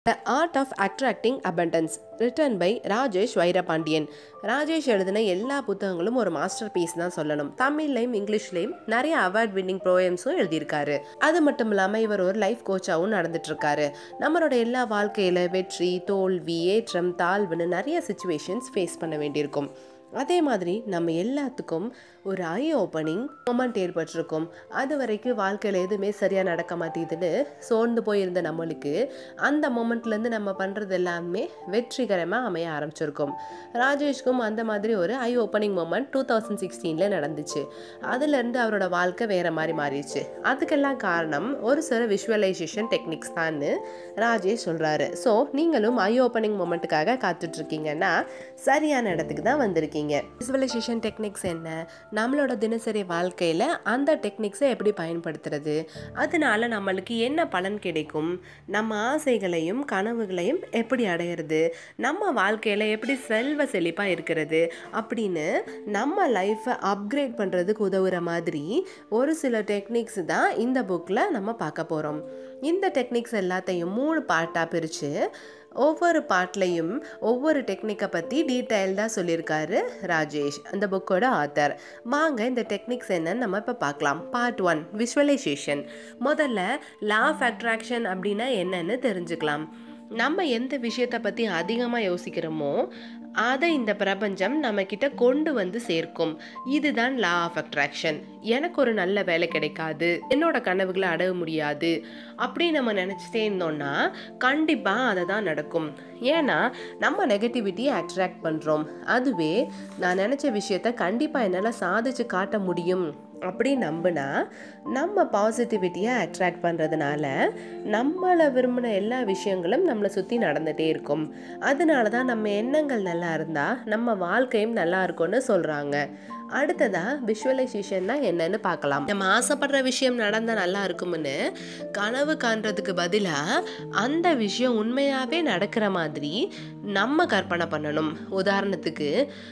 The Art of Attracting Abduance, written by Rajesh Vairapandian. Rajesh எழுதின எல்லா புத்தகங்களும் ஒரு மாஸ்டர் பீஸ் தான் சொல்லணும். தமிழ்லையும் இங்கிலீஷ்லையும் நிறைய அவார்ட் வின்னிங் ப்ரோயம்ஸும் எழுதியிருக்காரு. அது மட்டும் இல்லாமல் இவர் ஒரு லைஃப் கோச்சாகவும் நடந்துட்டு இருக்காரு. நம்மளோட எல்லா வாழ்க்கையில வெற்றி, தோல்வி, ஏற்றம், தாழ்வுன்னு நிறைய சிச்சுவேஷன்ஸ் ஃபேஸ் பண்ண வேண்டியிருக்கும். அதே மாதிரி நம்ம எல்லாத்துக்கும் ஒரு ஐ ஓப்பனிங் மொமெண்ட் ஏற்பட்டிருக்கும். அது வரைக்கும் வாழ்க்கையில் எதுவுமே சரியாக நடக்க மாட்டேதுன்னு சோர்ந்து போயிருந்த நம்மளுக்கு அந்த மொமெண்ட்லேருந்து நம்ம பண்ணுறது எல்லாமே வெற்றிகரமாக அமைய ஆரம்பிச்சிருக்கும். ராஜேஷ்கும் அந்த மாதிரி ஒரு ஐ ஓப்பனிங் மொமெண்ட் 2016 நடந்துச்சு. அதுலேருந்து அவரோட வாழ்க்கை வேறு மாதிரி மாறிடுச்சு. அதுக்கெல்லாம் காரணம் ஒரு சில விஷுவலைசேஷன் டெக்னிக்ஸ் தான் ராஜேஷ் சொல்கிறாரு. ஸோ நீங்களும் ஐ ஓப்பனிங் மொமெண்ட்டுக்காக காத்துட்ருக்கீங்கன்னா சரியான இடத்துக்கு தான் வந்திருக்கீங்க. விஷுவலைசேஷன் டெக்னிக்ஸ் என்ன, நம்மளோட தினசரி வாழ்க்கையில் அந்த டெக்னிக்ஸை எப்படி பயன்படுத்துறது, அதனால நம்மளுக்கு என்ன பலன் கிடைக்கும், நம்ம ஆசைகளையும் கனவுகளையும் எப்படி அடையிறது, நம்ம வாழ்க்கையில் எப்படி செல்வ செழிப்பாக இருக்கிறது அப்படின்னு நம்ம லைஃப்பை அப்கிரேட் பண்ணுறதுக்கு உதவுற மாதிரி ஒரு சில டெக்னிக்ஸ் தான் இந்த புக்கில் நம்ம பார்க்க போகிறோம். இந்த டெக்னிக்ஸ் எல்லாத்தையும் 3 பார்ட்டாக பிரித்து ஒவ்வொரு பார்ட்லையும் ஒவ்வொரு டெக்னிக்கை பற்றி டீட்டெயில்டாக சொல்லியிருக்காரு ராஜேஷ், அந்த புக்கோட ஆத்தர். வாங்க இந்த டெக்னிக்ஸ் என்னன்னு நம்ம இப்போ பார்க்கலாம். Part 1 visualization. முதல்ல லா ஆஃப் அட்ராக்ஷன் அப்படின்னா என்னன்னு தெரிஞ்சுக்கலாம். நம்ம எந்த விஷயத்தை பற்றி அதிகமாக யோசிக்கிறோமோ அதை இந்த பிரபஞ்சம் நம்மக்கிட்ட கொண்டு வந்து சேர்க்கும். இதுதான் லா ஆஃப் அட்ராக்ஷன். எனக்கு ஒரு நல்ல வேலை கிடைக்காது, என்னோட கனவுகளை அடைய முடியாது அப்படி நம்ம நினச்சிட்டே இருந்தோம்னா கண்டிப்பாக அதை தான் நடக்கும். ஏன்னா நம்ம நெகட்டிவிட்டியை அட்ராக்ட் பண்ணுறோம். அதுவே நான் நினச்ச விஷயத்த கண்டிப்பாக என்னால் சாதிச்சு காட்ட முடியும் அப்படி நம்பினா நம்ம பாசிட்டிவிட்டியை அட்ராக்ட் பண்ணுறதுனால நம்மளை விரும்பின எல்லா விஷயங்களும் நம்மளை சுற்றி நடந்துகிட்டே இருக்கும். அதனால தான் நம்ம எண்ணங்கள் நல்லா இருந்தால் நம்ம வாழ்க்கையும் நல்லா இருக்கும்னு சொல்கிறாங்க. அடுத்ததாக விஷுவலைசேஷன்னா என்னன்னு பார்க்கலாம். நம்ம ஆசைப்படுற விஷயம் நடந்தால் நல்லா இருக்கும்னு கனவு காண்றதுக்கு பதிலாக அந்த விஷயம் உண்மையாகவே நடக்கிற மாதிரி நம்ம கற்பனை பண்ணணும். உதாரணத்துக்கு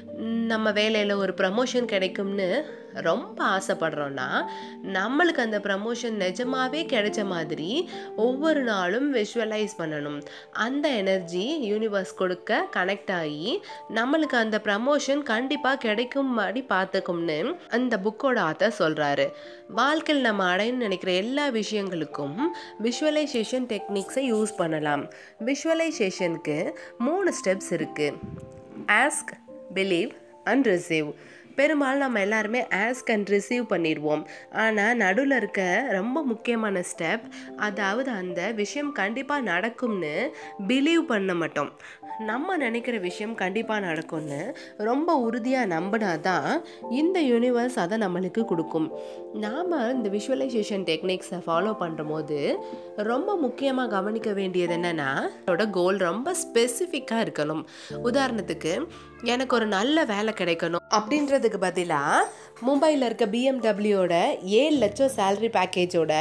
நம்ம வேலையில் ஒரு ப்ரமோஷன் கிடைக்கும்னு ரொம்ப ஆசைப்படுறோன்னா நம்மளுக்கு அந்த ப்ரமோஷன் நிஜமாகவே கிடைச்ச மாதிரி ஒவ்வொரு நாளும் விஷுவலைஸ் பண்ணணும். அந்த எனர்ஜி யூனிவர்ஸ் கொடுக்க கனெக்ட் ஆகி நம்மளுக்கு அந்த ப்ரமோஷன் கண்டிப்பாக கிடைக்கும் மாதிரி பார்த்துக்கும்னு அந்த புக்கோட ஆத்தர் சொல்கிறாரு. வாழ்க்கையில் நம்ம அடையணும்னு நினைக்கிற எல்லா விஷயங்களுக்கும் விஷுவலைசேஷன் டெக்னிக்ஸை யூஸ் பண்ணலாம். விஷுவலைசேஷனுக்கு 3 ஸ்டெப்ஸ் இருக்குது. Ask, believe and receive. பெரும்பாலும் நம்ம எல்லாருமே ஆஸ்க் அண்ட் ரிசீவ் பண்ணிடுவோம். ஆனால் நடுவில் இருக்க ரொம்ப முக்கியமான ஸ்டெப், அதாவது அந்த விஷயம் கண்டிப்பாக நடக்கும்னு பிலீவ் பண்ண மாட்டோம். நம்ம நினைக்கிற விஷயம் கண்டிப்பாக நடக்கும்னு ரொம்ப உறுதியாக நம்பினா தான் இந்த யூனிவர்ஸ் அதை நம்மளுக்கு கொடுக்கும். நாம் இந்த விஷுவலைசேஷன் டெக்னிக்ஸை ஃபாலோ பண்ணும்போது ரொம்ப முக்கியமாக கவனிக்க வேண்டியது என்னென்னா அதோட கோல் ரொம்ப ஸ்பெசிஃபிக்காக இருக்கணும். உதாரணத்துக்கு எனக்கு ஒரு நல்ல வேலை கிடைக்கணும் அப்படின்றதுக்கு பதிலாக மும்பையில் இருக்க பிஎம்டபிள்யூட 7 லட்சம் சேலரி பேக்கேஜோட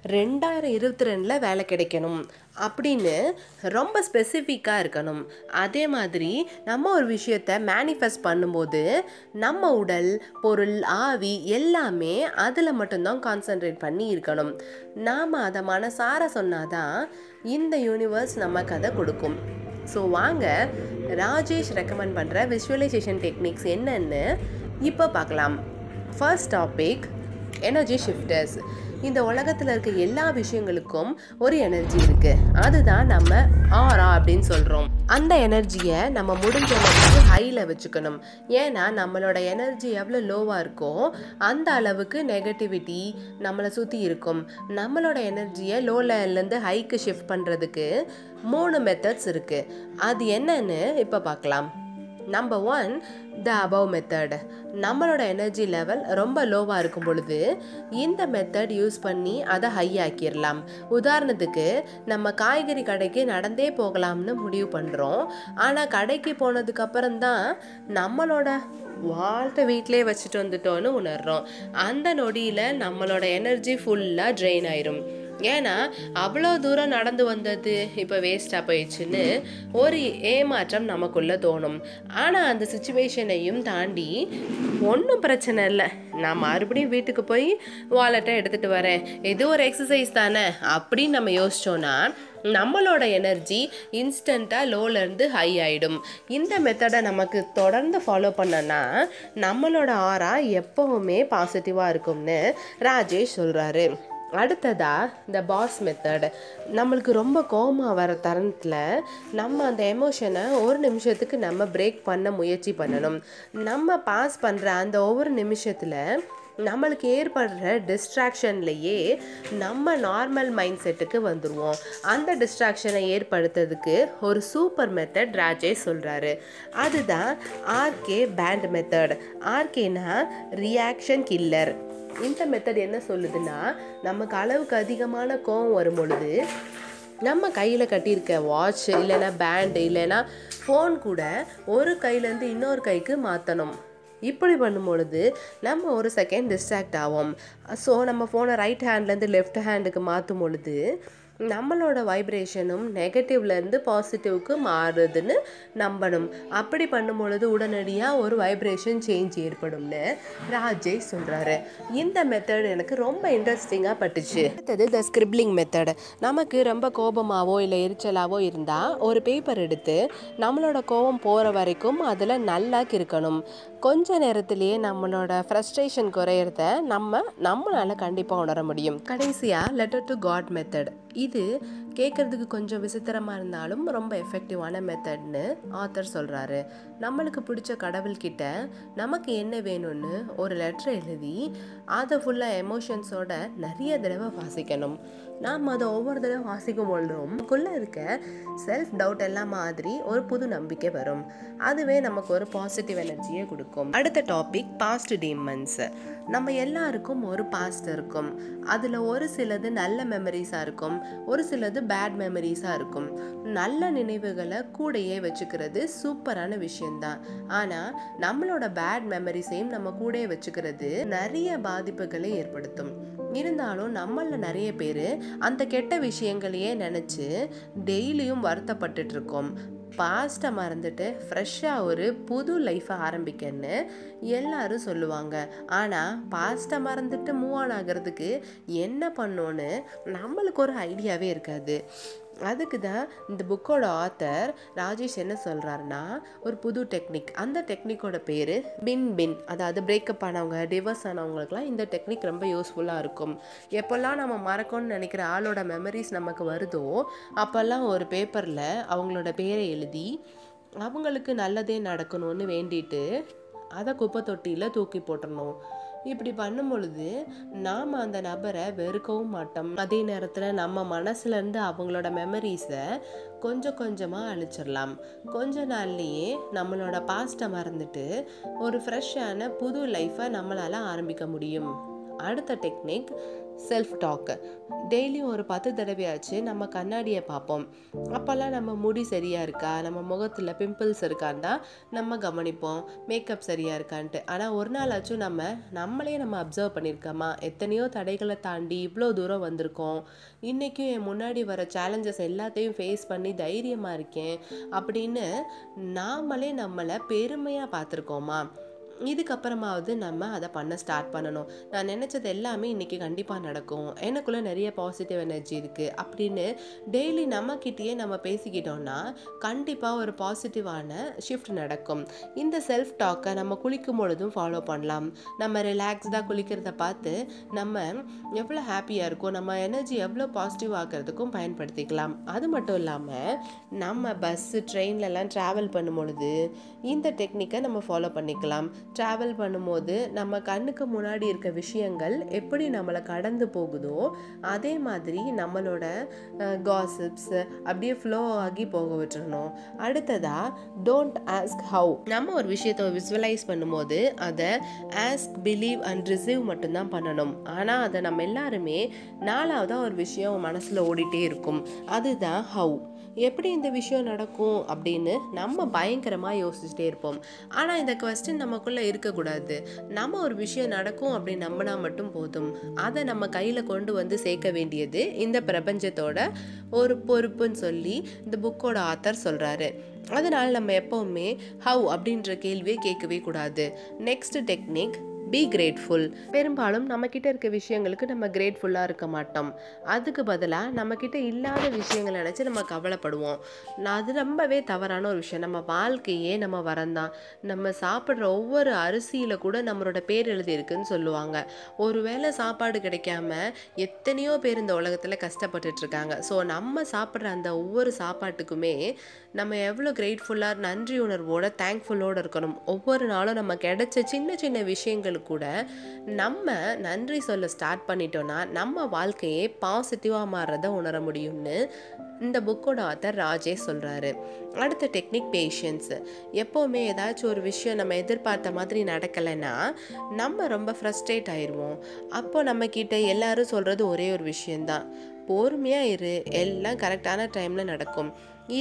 2022 வேலை கிடைக்கணும் அப்படின்னு ரொம்ப ஸ்பெசிஃபிக்காக இருக்கணும். அதே மாதிரி நம்ம ஒரு விஷயத்தை மேனிஃபெஸ்ட் பண்ணும்போது நம்ம உடல், பொருள், ஆவி எல்லாமே அதில் மட்டும்தான் கான்சென்ட்ரேட் பண்ணி இருக்கணும். நாம் அதை மனசார சொன்னாதான் இந்த யூனிவர்ஸ் நமக்கு அதை கொடுக்கும். ஸோ வாங்க ராஜேஷ் ரெக்கமெண்ட் பண்ணுற விஷுவலைசேஷன் டெக்னிக்ஸ் என்னன்னு இப்போ பார்க்கலாம். First topic, energy shifters. இந்த உலகத்தில் இருக்க எல்லா விஷயங்களுக்கும் ஒரு எனர்ஜி இருக்குது. அதுதான் நம்ம ஆரா அப்படின்னு சொல்கிறோம். அந்த எனர்ஜியை நம்ம முடிஞ்ச அளவுக்கு ஹையில் வச்சுக்கணும். ஏன்னா நம்மளோட எனர்ஜி எவ்வளோ லோவாக இருக்கோ அந்த அளவுக்கு நெகட்டிவிட்டி நம்மளை சுற்றி இருக்கும். நம்மளோட எனர்ஜியை லோ லெவல்லேருந்து ஹைக்கு ஷிஃப்ட் பண்ணுறதுக்கு 3 மெத்தட்ஸ் இருக்குது. அது என்னன்னு இப்போ பார்க்கலாம். Number 1, the above method. நம்மளோட எனர்ஜி லெவல் ரொம்ப லோவாக இருக்கும் பொழுது இந்த மெத்தட் யூஸ் பண்ணி அதை ஹை ஆக்கிடலாம். உதாரணத்துக்கு நம்ம காய்கறி கடைக்கு நடந்தே போகலாம்னு முடிவு பண்ணுறோம். ஆனால் கடைக்கு போனதுக்கப்புறம் தான் நம்மளோட வாழ்க்கை வீட்டிலே வச்சுட்டு வந்துட்டோன்னு உணர்றோம். அந்த நொடியில் நம்மளோட எனர்ஜி ஃபுல்லாக ட்ரெயின் ஆயிரும். ஏன்னா அவ்வளோ தூரம் நடந்து வந்தது இப்போ வேஸ்ட்டாக போயிடுச்சுன்னு ஒரு ஏமாற்றம் நமக்குள்ளே தோணும். ஆனால் அந்த சுச்சுவேஷனையும் தாண்டி ஒன்றும் பிரச்சனை இல்லை, நான் மறுபடியும் வீட்டுக்கு போய் வாலெட்டை எடுத்துகிட்டு வரேன், இது ஒரு எக்ஸசைஸ் தானே அப்படின்னு நம்ம யோசித்தோன்னா நம்மளோட எனர்ஜி இன்ஸ்டண்ட்டாக லோலேருந்து ஹை ஆகிடும். இந்த மெத்தடை நமக்கு தொடர்ந்து ஃபாலோ பண்ணோன்னா நம்மளோட ஆரா எப்போவுமே பாசிட்டிவாக இருக்கும்னு ராஜேஷ் சொல்கிறாரு. அடுத்ததா இந்த பாஸ் மெத்தட். நம்மளுக்கு ரொம்ப கோபமாக வர தருணத்தில் நம்ம அந்த எமோஷனை ஒரு நிமிஷத்துக்கு நம்ம பிரேக் பண்ண முயற்சி பண்ணணும். நம்ம பாஸ் பண்ணுற அந்த ஒவ்வொரு நிமிஷத்தில் நம்மளுக்கு ஏற்படுற டிஸ்ட்ராக்ஷன்லேயே நம்ம நார்மல் மைண்ட் செட்டுக்கு வந்துடுவோம். அந்த டிஸ்ட்ராக்ஷனை ஏற்படுத்துறதுக்கு ஒரு சூப்பர் மெத்தட் ராஜேஷ் சொல்கிறாரு. அதுதான் ஆர்கே பேண்ட் மெத்தட். ஆர்கேனா ரியாக்ஷன் கில்லர். இந்த மெத்தட் என்ன சொல்லுதுன்னா, நமக்கு அளவுக்கு அதிகமான கோவம் வரும் பொழுது நம்ம கையில் கட்டியிருக்க வாட்ச் இல்லைன்னா பேண்டு இல்லைன்னா ஃபோன் கூட ஒரு கையிலேருந்து இன்னொரு கைக்கு மாற்றணும். இப்படி பண்ணும்பொழுது நம்ம ஒரு செகண்ட் டிஸ்ட்ராக்ட் ஆகும். ஸோ நம்ம ஃபோனை ரைட் ஹேண்ட்லேருந்து லெஃப்ட் ஹேண்டுக்கு மாற்றும் பொழுது நம்மளோட வைப்ரேஷனும் நெகட்டிவ்லேருந்து பாசிட்டிவ்க்கு மாறுதுன்னு நம்பணும். அப்படி பண்ணும் பொழுது உடனடியாக ஒரு வைப்ரேஷன் சேஞ்ச் ஏற்படும்னு ராஜேஷ் சொல்கிறாரு. இந்த மெத்தட் எனக்கு ரொம்ப இன்ட்ரெஸ்டிங்காக பட்டுச்சு. அடுத்தது த ஸ்கிரிப்ளிங் மெத்தட். நமக்கு ரொம்ப கோபமாகவோ இல்லை எரிச்சலாவோ இருந்தால் ஒரு பேப்பர் எடுத்து நம்மளோட கோபம் போகிற வரைக்கும் அதில் நல்லா கிறுக்கணும். கொஞ்ச நேரத்திலேயே நம்மளோட ஃப்ரஸ்ட்ரேஷன் குறையிறத நம்மளால் கண்டிப்பாக உணர முடியும். கடைசியாக லெட்டர் டு காட் மெத்தட். இது கேட்குறதுக்கு கொஞ்சம் விசித்திரமாக இருந்தாலும் ரொம்ப எஃபெக்டிவான மெத்தட்னு ஆத்தர் சொல்கிறாரு. நம்மளுக்கு பிடிச்ச கடவுள்கிட்ட நமக்கு என்ன வேணும்னு ஒரு லெட்டர் எழுதி அதை ஃபுல்லாக எமோஷன்ஸோட நிறைய தடவை வாசிக்கணும். நாம் அதை ஒவ்வொரு தடவை வாசிக்கும் பொழுதும் நமக்குள்ளே இருக்க செல்ஃப் டவுட் எல்லாம் மாதிரி ஒரு புது நம்பிக்கை வரும். அதுவே நமக்கு ஒரு பாசிட்டிவ் எனர்ஜியை கொடுக்கும். அடுத்த டாபிக் பாஸ்ட் டீமன்ஸ். நம்ம எல்லாருக்கும் ஒரு பாஸ்ட் இருக்கும். அதில் ஒரு சிலது நல்ல மெமரிஸாக இருக்கும், ஒரு சிலது பேட் மெமரிஸாக இருக்கும். நல்ல நினைவுகளை கூடையே வச்சுக்கிறது சூப்பரான விஷயம்தான். ஆனால் நம்மளோட பேட் மெமரிஸையும் நம்ம கூடையே வச்சுக்கிறது நிறைய பாதிப்புகளை ஏற்படுத்தும். இருந்தாலும் நம்மளில் நிறைய பேர் அந்த கெட்ட விஷயங்களையே நினச்சி டெய்லியும் வருத்தப்பட்டுட்டு இருக்கோம். பாஸ்ட்டை மறந்துட்டு ஃப்ரெஷ்ஷாக ஒரு புது லைஃப்பை ஆரம்பிக்கன்னு எல்லாரும் சொல்லுவாங்க. ஆனால் பாஸ்ட்டை மறந்துட்டு மூவ் ஆன் ஆகிறதுக்கு என்ன பண்ணோன்னு நம்மளுக்கு ஒரு ஐடியாவே இருக்காது. அதுக்கு தான் இந்த புக்கோட ஆத்தர் ராஜேஷ் என்ன சொல்கிறாருன்னா, ஒரு புது டெக்னிக். அந்த டெக்னிக்கோட பேர் பின். அதாவது பிரேக்கப் ஆனவங்க, டிவோர்ஸ் ஆனவங்களுக்குலாம் இந்த டெக்னிக் ரொம்ப யூஸ்ஃபுல்லாக இருக்கும். எப்போல்லாம் நம்ம மறக்கணும்னு நினைக்கிற ஆளோட மெமரிஸ் நமக்கு வருதோ அப்போல்லாம் ஒரு பேப்பரில் அவங்களோட பேரை எழுதி அவங்களுக்கு நல்லதே நடக்கணும்னு வேண்டிட்டு அதை குப்பை தொட்டியில் தூக்கி போட்டுடணும். இப்படி பண்ணும் பொழுது நாம் அந்த நபரை வெறுக்கவும் மாட்டோம். அதே நேரத்தில் நம்ம மனசுலேருந்து அவங்களோட மெமரிஸை கொஞ்சம் கொஞ்சமாக அழிச்சிடலாம். கொஞ்ச நாள்லேயே நம்மளோட பாஸ்ட்டை மறந்துட்டு ஒரு ஃப்ரெஷ்ஷான புது லைஃப்பை நம்மளால் ஆரம்பிக்க முடியும். அடுத்த டெக்னிக் செல்ஃப் டாக். டெய்லியும் ஒரு 10 தடவையாச்சு நம்ம கண்ணாடியை பார்ப்போம். அப்போல்லாம் நம்ம முடி சரியாக இருக்கா, நம்ம முகத்தில் பிம்பிள்ஸ் இருக்கான்னா நம்ம கவனிப்போம், மேக்கப் சரியாக இருக்கான்ட்டு. ஆனால் ஒரு நாளாச்சும் நம்மளே அப்சர்வ் பண்ணியிருக்கோமா, எத்தனையோ தடைகளை தாண்டி இவ்வளோ தூரம் வந்திருக்கோம், இன்றைக்கும் என் முன்னாடி வர சேலஞ்சஸ் எல்லாத்தையும் ஃபேஸ் பண்ணி தைரியமாக இருக்கேன் அப்படின்னு நாமளே நம்மளை பெருமையாக பார்த்துருக்கோமா? இதுக்கப்புறமாவது நம்ம அதை பண்ண ஸ்டார்ட் பண்ணணும். நான் நினச்சது எல்லாமே இன்றைக்கி கண்டிப்பாக நடக்கும், எனக்குள்ளே நிறைய பாசிட்டிவ் எனர்ஜி இருக்குது அப்படின்னு டெய்லி நம்மக்கிட்டேயே நம்ம பேசிக்கிட்டோன்னா கண்டிப்பாக ஒரு பாசிட்டிவான ஷிஃப்ட் நடக்கும். இந்த செல்ஃப் டாக்கை நம்ம குளிக்கும் பொழுதும் ஃபாலோ பண்ணலாம். நம்ம ரிலாக்ஸ்டாக குளிக்கிறத பார்த்து நம்ம எவ்வளோ ஹாப்பியாக இருக்கும், நம்ம எனர்ஜி எவ்வளோ பாசிட்டிவ் ஆக்கிறதுக்கும் பயன்படுத்திக்கலாம். அது மட்டும் இல்லாமல் நம்ம பஸ்ஸு ட்ரெயின்லலாம் ட்ராவல் பண்ணும் பொழுது இந்த டெக்னிக்கை நம்ம ஃபாலோ பண்ணிக்கலாம். ட்ராவல் பண்ணும்போது நம்ம கண்ணுக்கு முன்னாடி இருக்க விஷயங்கள் எப்படி நம்மளை கடந்து போகுதோ அதே மாதிரி நம்மளோட காசிப்ஸ் அப்படியே ஃப்ளோ ஆகி போக விட்டுறணும். அடுத்ததா டோன்ட் ஆஸ்க் ஹவு. நம்ம ஒரு விஷயத்தை விசுவலைஸ் பண்ணும்போது அதை ஆஸ்க், பிலீவ் அண்ட் ரிசீவ் மட்டும்தான் பண்ணணும். ஆனால் அதை நம்ம எல்லாருமே 4வதாக ஒரு விஷயம் மனசில் ஓடிட்டே இருக்கும். அதுதான் ஹவு. எப்படி இந்த விஷயம் நடக்கும் அப்படின்னு நம்ம பயங்கரமாக யோசிச்சுட்டே இருப்போம். ஆனால் இந்த குவெஸ்டின் நமக்குள்ளே இருக்கக்கூடாது. நம்ம ஒரு விஷயம் நடக்கும் அப்படின்னு நம்பினா மட்டும் போதும். அதை நம்ம கையில் கொண்டு வந்து சேர்க்க வேண்டியது இந்த பிரபஞ்சத்தோட ஒரு பொறுப்புன்னு சொல்லி இந்த புக்கோட ஆத்தர் சொல்கிறாரு. அதனால் நம்ம எப்போவுமே ஹவ் அப்படின்ற கேள்வியை கேட்கவே கூடாது. Next technique be grateful. பெரும்பாலும் நம்மக்கிட்ட இருக்க விஷயங்களுக்கு நம்ம கிரேட்ஃபுல்லாக இருக்க மாட்டோம். அதுக்கு பதிலாக நம்மக்கிட்ட இல்லாத விஷயங்களை நினச்சி நம்ம கவலைப்படுவோம். அது ரொம்பவே தவறான ஒரு விஷயம். நம்ம வாழ்க்கையே நம்ம வரந்தான். நம்ம சாப்பிட்ற ஒவ்வொரு அரிசியில் கூட நம்மளோட பேர் எழுதியிருக்குன்னு சொல்லுவாங்க. ஒருவேளை சாப்பாடு கிடைக்காம எத்தனையோ பேர் இந்த உலகத்தில் கஷ்டப்பட்டுட்ருக்காங்க. ஸோ நம்ம சாப்பிட்ற அந்த ஒவ்வொரு சாப்பாட்டுக்குமே நம்ம எவ்வளோ கிரேட்ஃபுல்லாக, நன்றி உணர்வோட, தேங்க்ஃபுல்லோடு இருக்கணும். ஒவ்வொரு நாளும் நம்ம கிடைச்ச சின்ன சின்ன விஷயங்களுக்கு கூட நம்ம நன்றி சொல்ல ஸ்டார்ட் பண்ணிட்டோம்னா நம்ம வாழ்க்கையே பாசிட்டிவாக மாறுறதை உணர முடியும்னு இந்த புக்கோட ஆத்தர் ராஜேஷ் சொல்கிறாரு. அடுத்த டெக்னிக் பேஷன்ஸ். எப்போவுமே ஏதாச்சும் ஒரு விஷயம் நம்ம எதிர்பார்த்த மாதிரி நடக்கலைன்னா நம்ம ரொம்ப ஃப்ரஸ்ட்ரேட் ஆயிடுவோம். அப்போ நம்மக்கிட்ட எல்லாரும் சொல்கிறது ஒரே ஒரு விஷயந்தான், பொறுமையாக இரு, எல்லாம் கரெக்டான டைமில் நடக்கும்.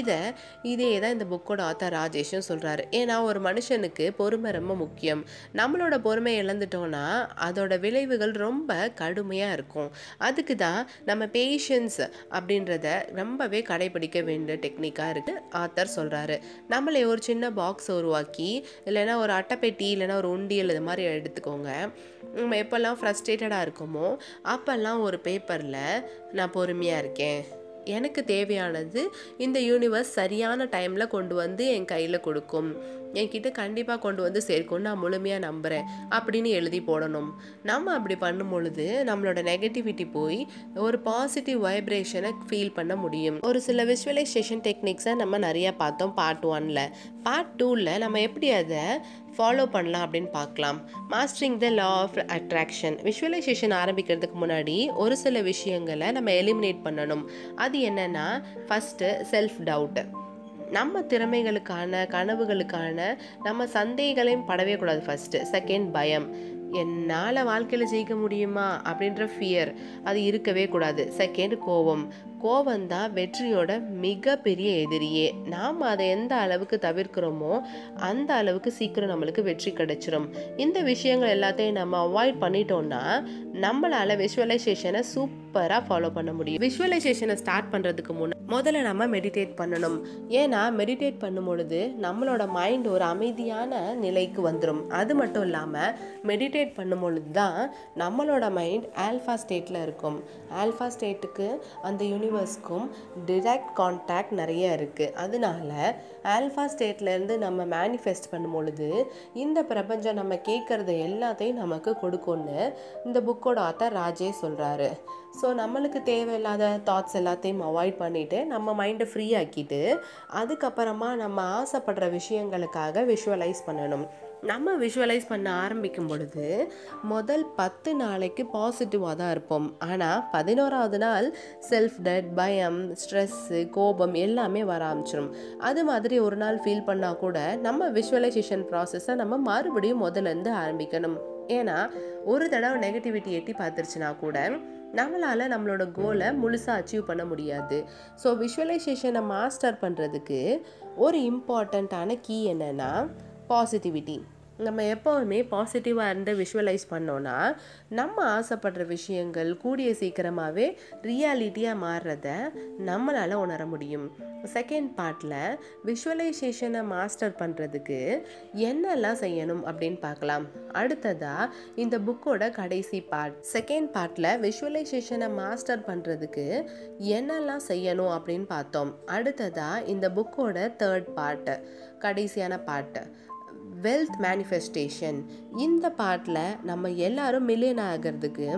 இதே தான் இந்த புக்கோட ஆத்தர் ராஜேஷும் சொல்கிறாரு. ஏன்னா ஒரு மனுஷனுக்கு பொறுமை ரொம்ப முக்கியம். நம்மளோட பொறுமையை இழந்துட்டோன்னா அதோட விளைவுகள் ரொம்ப கடுமையாக இருக்கும். அதுக்கு தான் நம்ம பேஷன்ஸ் அப்படின்றத ரொம்பவே கடைபிடிக்க வேண்டிய டெக்னிக்காக இருக்குது ஆத்தர் சொல்கிறாரு. நம்மளே ஒரு சின்ன பாக்ஸ் உருவாக்கி, இல்லைன்னா ஒரு அட்டைப்பெட்டி, இல்லைன்னா ஒரு உண்டியல், இது மாதிரி எடுத்துக்கோங்க. நம்ம எப்போல்லாம் ஃப்ரஸ்ட்ரேட்டடாக இருக்கோமோ அப்போல்லாம் ஒரு பேப்பரில் நான் பொறுமையாக இருக்கேன், எனக்கு தேவையானது இந்த யூனிவர்ஸ் சரியான டைமில் கொண்டு வந்து என் கையில் கொடுக்கும், என்கிட்ட கண்டிப்பாக கொண்டு வந்து சேர்க்கும், நான் முழுமையாக நம்புகிறேன் அப்படின்னு எழுதி போடணும். நம்ம அப்படி பண்ணும் பொழுது நம்மளோட நெகட்டிவிட்டி போய் ஒரு பாசிட்டிவ் வைப்ரேஷனை ஃபீல் பண்ண முடியும். ஒரு சில விஷுவலைசேஷன் டெக்னிக்ஸை நம்ம நிறையா பார்த்தோம் பார்ட் 1ல். பார்ட் 2ல் நம்ம எப்படி அதை ஃபாலோ பண்ணலாம் அப்படின்னு பார்க்கலாம். Mastering the law of attraction. Visualization ஆரம்பிக்கிறதுக்கு முன்னாடி ஒரு சில விஷயங்களை நம்ம எலிமினேட் பண்ணணும். அது என்னென்னா, ஃபஸ்ட்டு செல்ஃப் டவுட். நம்ம திறமைகளுக்கான, கனவுகளுக்கான நம்ம சந்தேகங்களையும் படவே கூடாது ஃபஸ்ட்டு. செகண்ட் பயம், என்னால் வாழ்க்கையில் ஜெயிக்க முடியுமா அப்படின்ற ஃபியர், அது இருக்கவே கூடாது. செகண்ட் கோவம்தான் வெற்றியோட மிகப்பெரிய எதிரியே. நாம் அதை எந்த அளவுக்கு தவிர்க்கிறோமோ அந்த அளவுக்கு சீக்கிரம் நம்மளுக்கு வெற்றி கிடைச்சிரும். இந்த விஷயங்கள் எல்லாத்தையும் நம்ம அவாய்ட் பண்ணிட்டோம்னா நம்மளால் விஷுவலைசேஷனை சூப்பராக ஃபாலோ பண்ண முடியும். விஷுவலைசேஷனை ஸ்டார்ட் பண்ணுறதுக்கு முதல்ல நம்ம மெடிடேட் பண்ணணும். ஏன்னா மெடிடேட் பண்ணும் பொழுது நம்மளோட மைண்ட் ஒரு அமைதியான நிலைக்கு வந்துடும். அது மட்டும் இல்லாமல் மெடிடேட் பண்ணும் பொழுது தான் நம்மளோட மைண்ட் ஆல்ஃபா ஸ்டேட்டில் இருக்கும். ஆல்ஃபா ஸ்டேட்டுக்கு அந்த யூனிவர்ஸ்க்கும் டிரெக்ட் கான்டாக்ட் நிறைய இருக்குது. அதனால ஆல்ஃபா ஸ்டேட்லேருந்து நம்ம மேனிஃபெஸ்ட் பண்ணும் பொழுது இந்த பிரபஞ்சம் நம்ம கேட்குறது எல்லாத்தையும் நமக்கு கொடுக்கும்னு இந்த புக்கோட ஆத்தர் ராஜேஷ் சொல்கிறாரு. ஸோ நம்மளுக்கு தேவையில்லாத தாட்ஸ் எல்லாத்தையும் அவாய்ட் பண்ணிவிட்டு நம்ம மைண்டை ஃப்ரீ ஆக்கிட்டு அதுக்கப்புறமா நம்ம ஆசைப்படுற விஷயங்களுக்காக விஷுவலைஸ் பண்ணணும். நம்ம விஷுவலைஸ் பண்ண ஆரம்பிக்கும் பொழுது முதல் 10 நாளைக்கு பாசிட்டிவாக தான் இருப்போம். ஆனால் 11ஆவது நாள் செல்ஃப் டட், பயம், ஸ்ட்ரெஸ்ஸு, கோபம் எல்லாமே வர ஆரம்பிச்சிடும். அது மாதிரி ஒரு நாள் ஃபீல் பண்ணால் கூட நம்ம விஷுவலைசேஷன் ப்ராசஸை நம்ம மறுபடியும் முதலேருந்து ஆரம்பிக்கணும். ஏன்னா ஒரு தடவை நெகட்டிவிட்டி எட்டி பார்த்துருச்சுன்னா கூட நம்மளால் நம்மளோட கோலை முழுசாக அச்சீவ் பண்ண முடியாது. ஸோ விஷுவலைசேஷனை மாஸ்டர் பண்ணுறதுக்கு ஒரு இம்பார்ட்டண்ட்டான கீ என்னென்னா பாசிட்டிவிட்டி. நம்ம எப்போவுமே பாசிட்டிவாக இருந்து விஷுவலைஸ் பண்ணோன்னா நம்ம ஆசைப்படுற விஷயங்கள் கூடிய சீக்கிரமாகவே ரியாலிட்டியாக மாறுறத நம்மளால் உணர முடியும். செகண்ட் பார்ட்டில் விஷுவலைசேஷனை மாஸ்டர் பண்ணுறதுக்கு என்னெல்லாம் செய்யணும் அப்படின்னு பார்க்கலாம். அடுத்ததாக இந்த புக்கோட கடைசி பார்ட். செகண்ட் பார்ட்டில் விஷுவலைசேஷனை மாஸ்டர் பண்ணுறதுக்கு என்னெல்லாம் செய்யணும் அப்படின்னு பார்த்தோம். அடுத்ததாக இந்த புக்கோட தேர்ட் பார்ட், கடைசியான பார்ட், வெல்த் மேனிஃபெஸ்டேஷன். இந்த பார்ட்டில் நம்ம எல்லாரும் மில்லியன் ஆகிறதுக்கு,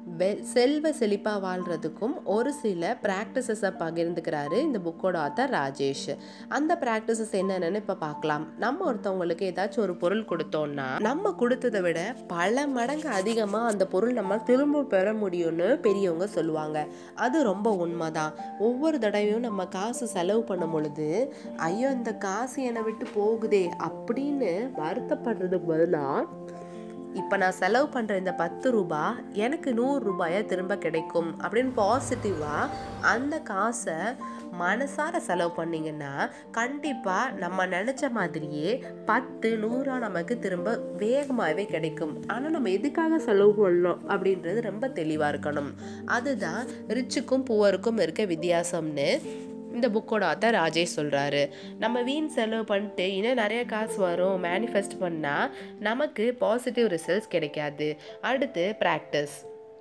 செல்வ செழிப்பாக வாழ்கிறதுக்கும் ஒரு சில ப்ராக்டிசஸை பகிர்ந்துக்கிறாரு இந்த புக்கோட ஆத்தர் ராஜேஷ். அந்த ப்ராக்டிசஸ் என்னென்னு இப்போ பார்க்கலாம். நம்ம ஒருத்தவங்களுக்கு ஏதாச்சும் ஒரு பொருள் கொடுத்தோம்னா நம்ம கொடுத்ததை விட பல மடங்கு அதிகமாக அந்த பொருள் நம்ம திரும்ப பெற முடியும்னு பெரியவங்க சொல்லுவாங்க. அது ரொம்ப உண்மைதான். ஒவ்வொரு தடவையும் நம்ம காசு செலவு பண்ணும் பொழுது ஐயோ இந்த காசு என்னை விட்டு போகுதே அப்படின்னு வருத்தப்படுறதுக்கு பதிலாக இப்போ நான் செலவு பண்ணுற இந்த 10 ரூபாய் எனக்கு 100 ரூபாயை திரும்ப கிடைக்கும் அப்படின்னு பாசிட்டிவாக அந்த காசை மனசார செலவு பண்ணிங்கன்னா கண்டிப்பாக நம்ம நினச்ச மாதிரியே 10 100 நமக்கு திரும்ப வேகமாகவே கிடைக்கும். ஆனால் நம்ம எதுக்காக செலவு பண்ணணும் அப்படின்றது ரொம்ப தெளிவாக இருக்கணும். அதுதான் ரிச்சுக்கும் புவருக்கும் இருக்க வித்தியாசம்னு இந்த புக்கோட ஆத்தர் ராஜேஷ் சொல்கிறாரு. நம்ம வீண் செலவு பண்ணிட்டு இன்னும் நிறைய காசு வரும் மேனிஃபெஸ்ட் பண்ணால் நமக்கு பாசிட்டிவ் ரிசல்ட்ஸ் கிடைக்காது. அடுத்து ப்ராக்டிஸ்.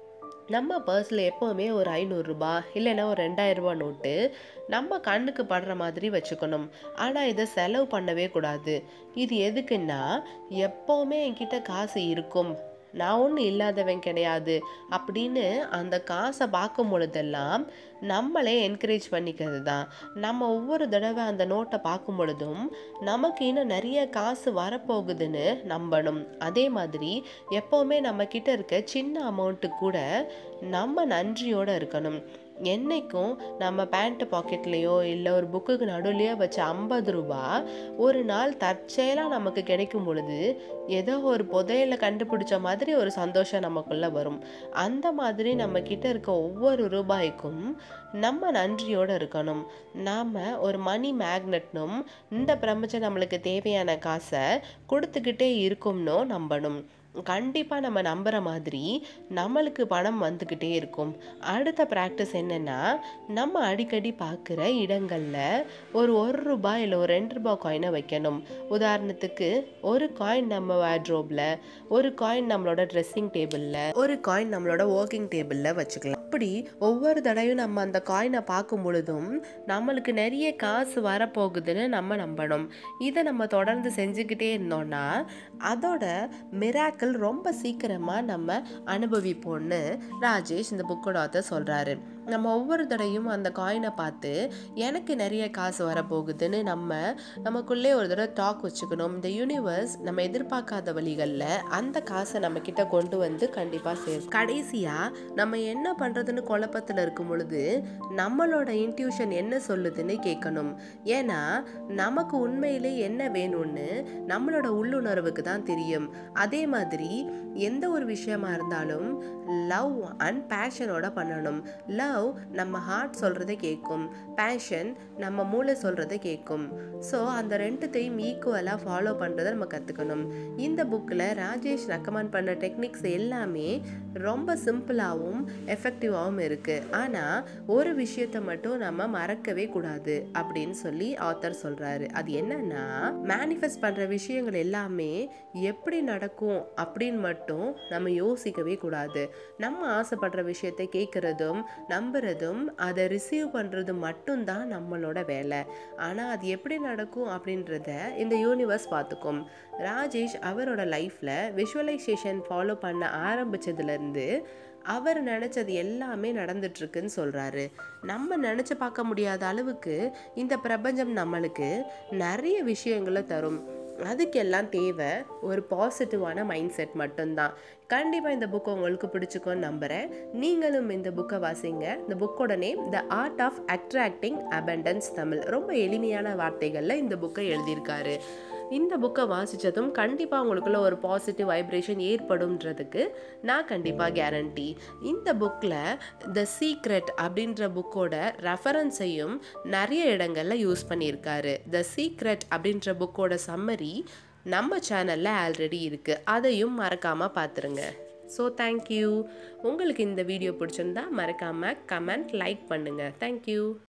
நம்ம பர்ஸில் எப்போவுமே ஒரு 500 ரூபா இல்லைன்னா ஒரு 2000 ரூபா நோட்டு நம்ம கண்ணுக்கு படுற மாதிரி வச்சுக்கணும். ஆனால் இதை செலவு பண்ணவே கூடாது. இது எதுக்குன்னா, எப்போவுமே என்கிட்ட காசு இருக்கும், நான் ஒன்றும் இல்லாதவன் கிடையாது அப்படின்னு அந்த காசை பார்க்கும் பொழுதெல்லாம் நம்மளே என்கரேஜ் பண்ணிக்கிறது தான். நம்ம ஒவ்வொரு தடவை அந்த நோட்டை பார்க்கும் பொழுதும் நமக்கு இன்னும் நிறைய காசு வரப்போகுதுன்னு நம்பணும். அதே மாதிரி எப்போவுமே நம்ம கிட்ட இருக்க சின்ன அமௌண்ட்டு கூட நம்ம நன்றியோடு இருக்கணும். என்னைக்கும் நம்ம பேண்ட் பாக்கெட்லேயோ இல்லை ஒரு புக்குக்கு நடுவுலையோ வச்ச 50 ரூபா ஒரு நாள் தற்செயலாக நமக்கு கிடைக்கும் பொழுது ஏதோ ஒரு புதையலை கண்டுபிடிச்ச மாதிரி ஒரு சந்தோஷம் நமக்குள்ளே வரும். அந்த மாதிரி நம்ம கிட்ட இருக்க ஒவ்வொரு ரூபாய்க்கும் நம்ம நன்றியோடு இருக்கணும். நாம் ஒரு மணி மேக்னெட்னும் இந்த பிரபஞ்சம் நம்மளுக்கு தேவையான காசை கொடுத்துக்கிட்டே இருக்கும்னோ நம்பணும். கண்டிப்பாக நம்ம நம்புகிற மாதிரி நம்மளுக்கு பணம் வந்துக்கிட்டே இருக்கும். அடுத்த ப்ராக்டிஸ் என்னென்னா, நம்ம அடிக்கடி பார்க்குற இடங்களில் ஒரு ரூபாய் இல்லை ஒரு 2 ரூபாய் காயினை வைக்கணும். உதாரணத்துக்கு ஒரு காயின் நம்ம வார்ட்ரோபில், ஒரு காயின் நம்மளோட ட்ரெஸ்ஸிங் டேபிளில், ஒரு காயின் நம்மளோட ஒர்க்கிங் டேபிளில் வச்சுக்கலாம். அப்படி ஒவ்வொரு தடவையும் நம்ம அந்த காயினை பார்க்கும் பொழுதும் நம்மளுக்கு நிறைய காசு வரப்போகுதுன்னு நம்ம நம்பணும். இதை நம்ம தொடர்ந்து செஞ்சுக்கிட்டே இருந்தோம்னா அதோட மிராக்கிள் ரொம்ப சீக்கிரமாக நம்ம அனுபவிப்போம்னு ராஜேஷ் இந்த புக்கோட ஆத்தர் சொல்கிறாரு. நம்ம ஒவ்வொரு தடையும் அந்த காயினை பார்த்து எனக்கு நிறைய காசு வரப்போகுதுன்னு நமக்குள்ளே ஒரு தடவை டாக் வச்சுக்கணும். இந்த யூனிவர்ஸ் நம்ம எதிர்பார்க்காத வழிகளில் அந்த காசை நம்ம கிட்ட கொண்டு வந்து கண்டிப்பாக சேரும். கடைசியாக நம்ம என்ன பண்ணுறதுன்னு குழப்பத்தில் இருக்கும் பொழுது நம்மளோட இன்ட்யூஷன் என்ன சொல்லுதுன்னு கேட்கணும். ஏன்னா நமக்கு உண்மையிலே என்ன வேணும்னு நம்மளோட உள்ளுணர்வுக்கு தான் தெரியும். அதே மாதிரி எந்த ஒரு விஷயமா இருந்தாலும் லவ் அண்ட் பேஷனோட பண்ணணும். லவ் நம்ம ஹார்ட் சொல்கிறத கேட்கும், பேஷன் நம்ம மூளை சொல்கிறத கேட்கும். ஸோ அந்த ரெண்டுத்தையும் ஈக்குவலாக ஃபாலோ பண்ணுறதை நம்ம கற்றுக்கணும். இந்த புக்கில் ராஜேஷ் ரெக்கமெண்ட் பண்ண டெக்னிக்ஸ் எல்லாமே ரொம்ப சிம்பிளாகவும் எஃபெக்டிவாகவும் இருக்குது. ஆனால் ஒரு விஷயத்தை மட்டும் நம்ம மறக்கவே கூடாது அப்படின்னு சொல்லி ஆத்தர் சொல்கிறாரு. அது என்னன்னா, மேனிஃபெஸ்ட் பண்ணுற விஷயங்கள் எல்லாமே எப்படி நடக்கும் அப்படின்னு மட்டும் நம்ம யோசிக்கவே கூடாது. நம்ம ஆசைப்படுற விஷயத்தை கேட்குறதும் நம்புறதும் அதை ரிசீவ் பண்ணுறது மட்டும்தான் நம்மளோட வேலை. ஆனால் அது எப்படி நடக்கும் அப்படின்றத இந்த யூனிவர்ஸ் பார்த்துக்கும். ராஜேஷ் அவரோட லைஃப்பில் விஷுவலைசேஷன் ஃபாலோ பண்ண ஆரம்பித்ததுலேருந்து அவர் நினச்சது எல்லாமே நடந்துட்டுருக்குன்னு சொல்கிறாரு. நம்ம நினச்சி பார்க்க முடியாத அளவுக்கு இந்த பிரபஞ்சம் நம்மளுக்கு நிறைய விஷயங்களை தரும். அதுக்கெல்லாம் தேவை ஒரு பாசிட்டிவான மைண்ட் செட் மட்டும்தான். கண்டிப்பாக இந்த புக் உங்களுக்கு பிடிச்சிக்கும்னு நம்புகிறேன். நீங்களும் இந்த புக்கை வாசிங்க. இந்த புக்கோட name the art of attracting abundance Tamil. ரொம்ப எளிமையான வார்த்தைகளில் இந்த புக்கை எழுதியிருக்காரு. இந்த புக்கை வாசித்ததும் கண்டிப்பாக உங்களுக்குள்ள ஒரு பாசிட்டிவ் வைப்ரேஷன் ஏற்படும்ன்றதுக்கு நான் கண்டிப்பாக கேரண்டி. இந்த புக்கில் த சீக்ரெட் அப்படின்ற புக்கோட ரெஃபரன்ஸையும் நிறைய இடங்களில் யூஸ் பண்ணியிருக்காரு. த சீக்ரெட் அப்படின்ற புக்கோட சம்மரி நம்ம சேனலில் ஆல்ரெடி இருக்குது, அதையும் மறக்காமல் பார்த்துருங்க. So thank you. உங்களுக்கு இந்த வீடியோ பிடிச்சிருந்தா மறக்காமல் கமெண்ட் லைக் பண்ணுங்கள். தேங்க்யூ.